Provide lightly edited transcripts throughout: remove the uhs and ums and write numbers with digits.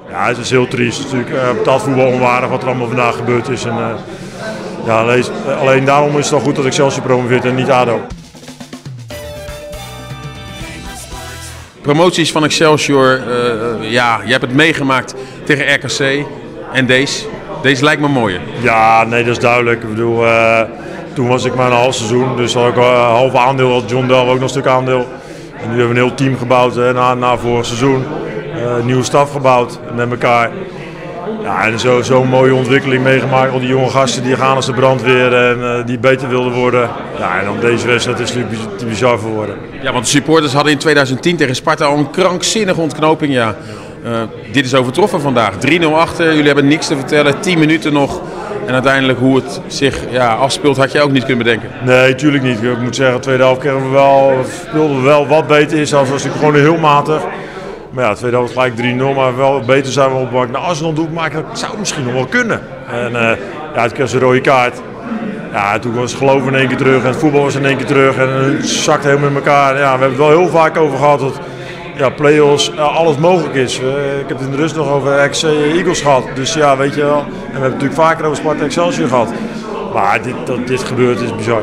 Ja, het is heel triest. Natuurlijk betaald voetbal onwaardig wat er allemaal vandaag gebeurd is. En, ja, alleen daarom is het wel goed dat Excelsior promoveert en niet ADO. Promoties van Excelsior, ja, je hebt het meegemaakt tegen RKC en deze. Deze lijkt me mooier. Ja, nee, dat is duidelijk. Ik bedoel, toen was ik maar een half seizoen, dus had ik een half aandeel, had John Del ook nog een stuk aandeel. En nu hebben we een heel team gebouwd na vorig seizoen. Nieuwe staf gebouwd met elkaar. Ja, en zo'n mooie ontwikkeling meegemaakt. Al die jonge gasten die gaan als de brandweer en die beter wilden worden. Ja, en dan deze wedstrijd is natuurlijk te bizar voor worden. Ja, want de supporters hadden in 2010 tegen Sparta al een krankzinnige ontknoping. Ja. Dit is overtroffen vandaag. 3-0 achter, jullie hebben niks te vertellen, 10 minuten nog. En uiteindelijk hoe het zich afspeelt had je ook niet kunnen bedenken. Nee, tuurlijk niet. Ik moet zeggen, de tweede helft speelden we wel wat beter. Is was natuurlijk gewoon heel matig. Maar ja, de tweede helft gelijk 3-0, maar wel beter zijn we op wat ik naar Arsenal doe. Maar dat zou het misschien nog wel kunnen. En ja, toen kreeg ze een rode kaart. Ja, toen was het geloof in één keer terug en het voetbal was in één keer terug. En het zakte helemaal in elkaar. Ja, we hebben het wel heel vaak over gehad dat play-offs alles mogelijk is. Ik heb het in de rust nog over RKC Eagles gehad. Dus ja, weet je wel. En we hebben het natuurlijk vaker over Sparta Excelsior gehad. Maar dat dit gebeurt is bizar.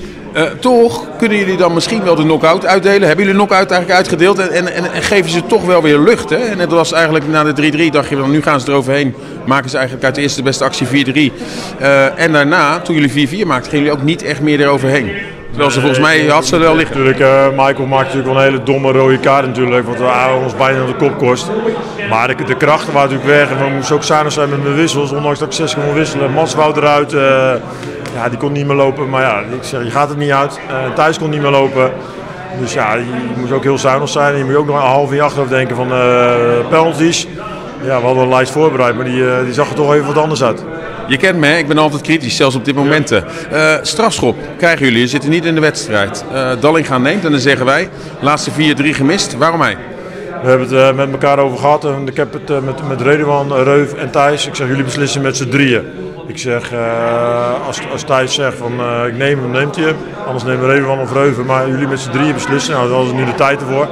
Toch kunnen jullie dan misschien wel de knock-out uitdelen. Hebben jullie de knock-out eigenlijk uitgedeeld en geven ze toch wel weer lucht. Hè? En het was eigenlijk na de 3-3 dacht je, nu gaan ze eroverheen. Maken ze eigenlijk uit de eerste de beste actie 4-3. En daarna, toen jullie 4-4 maakten, gingen jullie ook niet echt meer eroverheen. Terwijl ze volgens mij had ze wel liggen. Michael maakt natuurlijk wel een hele domme rode kaart natuurlijk. Want we ons bijna aan de kop kost. Maar de krachten waren natuurlijk weg. En we moesten ook zuinig zijn met mijn wissels. Ondanks dat ik 6 kon wisselen. Mats wou eruit. Ja, die kon niet meer lopen. Maar ja, ik zeg, je gaat het niet uit. Thijs kon niet meer lopen. Dus ja, je moest ook heel zuinig zijn. En je moet ook nog een half in je achterhoofd denken van penalties. Ja, we hadden een lijst voorbereid, maar die zag er toch even wat anders uit. Je kent me, ik ben altijd kritisch, zelfs op dit momenten. Strafschop krijgen jullie, je zit niet in de wedstrijd. Dallinga neemt en dan zeggen wij, laatste 4-3 gemist. Waarom hij? We hebben het met elkaar over gehad en ik heb het met Redouan, Reuf en Thijs. Ik zeg, jullie beslissen met z'n drieën. Ik zeg, als Thijs zegt van ik neem hem, neemt hij hem. Anders nemen we Redouan of Reuven, maar jullie met z'n drieën beslissen. Nou, daar hadden ze nu de tijd ervoor.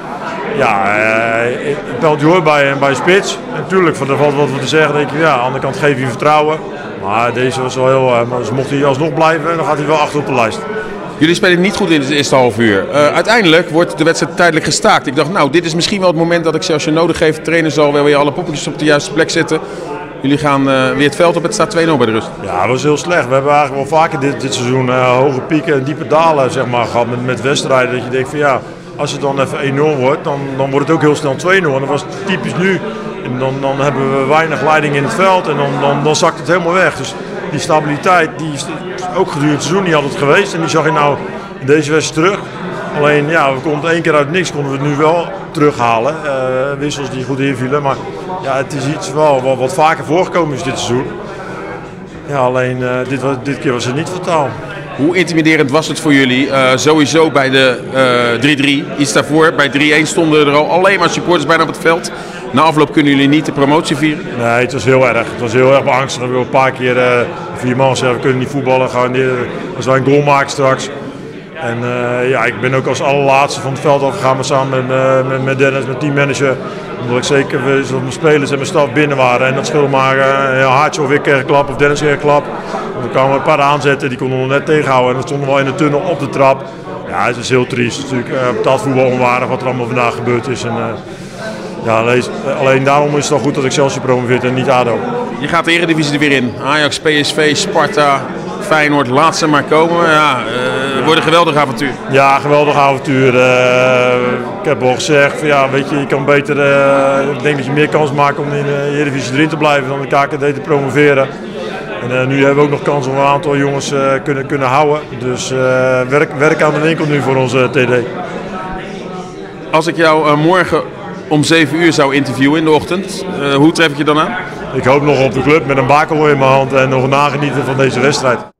Ja, het penalty hoort bij spits. En natuurlijk, er valt wat te zeggen. Denk ik, ja, aan de andere kant geef je vertrouwen. Maar deze was wel heel... dus mocht hij alsnog blijven, dan gaat hij wel achter op de lijst. Jullie spelen niet goed in het eerste half uur. Uiteindelijk wordt de wedstrijd tijdelijk gestaakt. Ik dacht, nou, dit is misschien wel het moment dat Excelsior nodig heeft. De trainer zal wel weer alle poppetjes op de juiste plek zetten. Jullie gaan weer het veld op, het staat 2-0 bij de rust. Ja, dat was heel slecht. We hebben eigenlijk wel vaker dit seizoen hoge pieken en diepe dalen zeg maar, gehad met wedstrijden. Dat je denkt van ja... Als het dan even 1-0 wordt, dan wordt het ook heel snel 2-0. En dat was typisch nu. En dan hebben we weinig leiding in het veld en dan zakt het helemaal weg. Dus die stabiliteit, die is ook gedurende het seizoen niet altijd geweest. En die zag je nou in deze wedstrijd terug. Alleen ja, we konden 1 keer uit niks, konden we het nu wel terughalen. Wissels die goed invielen. Maar ja, het is iets wel wat vaker voorgekomen is dit seizoen. Ja, alleen dit keer was het niet fataal. Hoe intimiderend was het voor jullie? Sowieso bij de 3-3, iets daarvoor. Bij 3-1 stonden er al alleen maar supporters bijna op het veld. Na afloop kunnen jullie niet de promotie vieren? Nee, het was heel erg. Het was heel erg beangstigend. We hebben een paar keer 4 man zeggen, we kunnen niet voetballen. Als wij een goal maken straks. En ja, ik ben ook als allerlaatste van het veld afgegaan, maar samen met Dennis, mijn teammanager. Omdat ik zeker wist dat mijn spelers en mijn staf binnen waren. En dat scheelde maar een Haartje of ik kreeg een klap of Dennis kreeg een klap. Dan kwamen een paar aanzetten, die konden we net tegenhouden. En dan stonden we al in de tunnel op de trap. Ja, het is heel triest. Natuurlijk betaald voetbal onwaardig wat er allemaal vandaag gebeurd is. En, ja, alleen daarom is het wel goed dat Excelsior promoveert en niet ADO. Je gaat de Eredivisie er weer in. Ajax, PSV, Sparta, Feyenoord, laat ze maar komen. Ja, het wordt een geweldig avontuur. Ja, geweldig avontuur. Ik heb al gezegd, ja, weet je kan beter, ik denk dat je meer kans maakt om in de Eredivisie erin te blijven dan de KKD te promoveren. En nu hebben we ook nog kans om een aantal jongens kunnen houden. Dus werk aan de winkel nu voor onze TD. Als ik jou morgen om 7 uur zou interviewen in de ochtend, hoe tref ik je dan aan? Ik hoop nog op de club met een bakel in mijn hand en nog nagenieten van deze wedstrijd.